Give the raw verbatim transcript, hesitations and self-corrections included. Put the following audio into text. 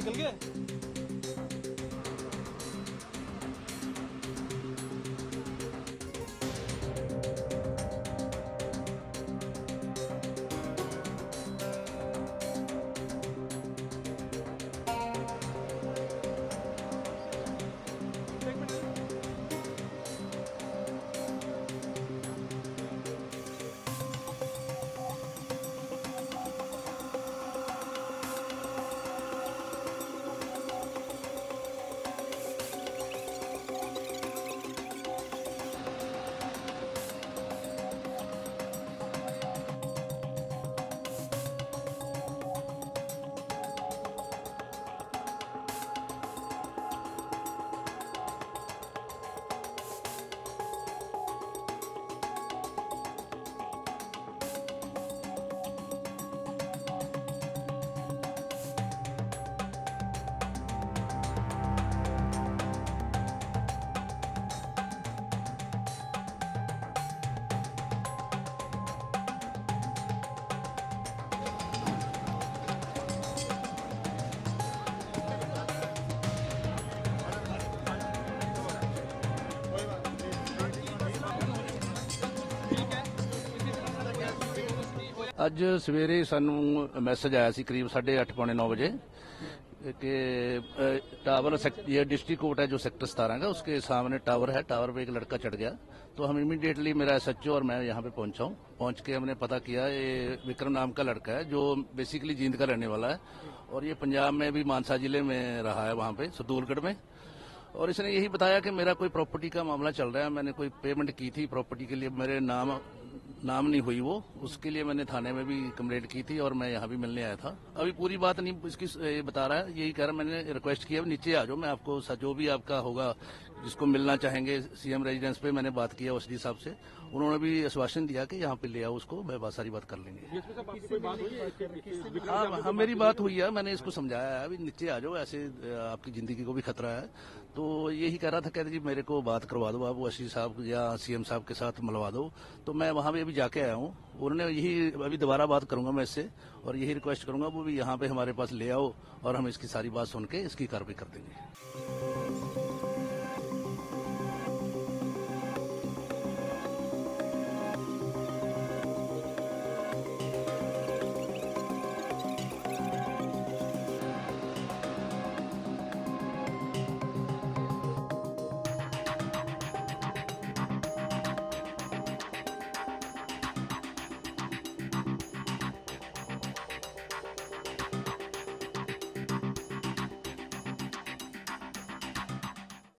निकल गए। ਅੱਜ ਸਵੇਰੇ ਸਾਨੂੰ ਮੈਸੇਜ ਆਇਆ ਸੀ करीब साढ़े अठ पौने नौ बजे कि टावर ये डिस्ट्रिक्ट कोर्ट है जो सेक्टर सतारह का, उसके सामने टावर है, टावर पे एक लड़का चढ़ गया। तो हम इमीडिएटली, मेरा एस एच ओ और मैं यहाँ पे पहुंचा हूँ। पहुंच के हमने पता किया, ये विक्रम नाम का लड़का है जो बेसिकली जींद का रहने वाला है और ये पंजाब में भी मानसा जिले में रहा है, वहाँ पे सदूलगढ़ में। और इसने यही बताया कि मेरा कोई प्रॉपर्टी का मामला चल रहा है, मैंने कोई पेमेंट की थी प्रॉपर्टी के लिए, मेरे नाम नाम नहीं हुई वो, उसके लिए मैंने थाने में भी कंप्लेंट की थी और मैं यहाँ भी मिलने आया था। अभी पूरी बात नहीं इसकी ये बता रहा है, यही कह रहा, मैंने रिक्वेस्ट किया नीचे आ जाओ, मैं आपको जो भी आपका होगा जिसको मिलना चाहेंगे सीएम रेजिडेंस पे, मैंने बात किया ओएसडी साहब से, उन्होंने भी आश्वासन दिया कि यहाँ पे ले आओ उसको, मैं बात सारी बात कर लेंगे। हाँ हाँ, मेरी बात हुई है, मैंने इसको समझाया है, अभी नीचे आ जाओ, ऐसे आपकी जिंदगी को भी खतरा है। तो यही कह रहा था, कहते जी मेरे को बात करवा दो आप ओएसडी साहब या सीएम साहब के साथ मिलवा दो। तो मैं वहाँ भी अभी जाके आया हूँ, उन्होंने यही, अभी दोबारा बात करूंगा मैं इससे और यही रिक्वेस्ट करूंगा वो भी यहाँ पे हमारे पास ले आओ और हम इसकी सारी बात सुन के इसकी कार्रवाई कर देंगे।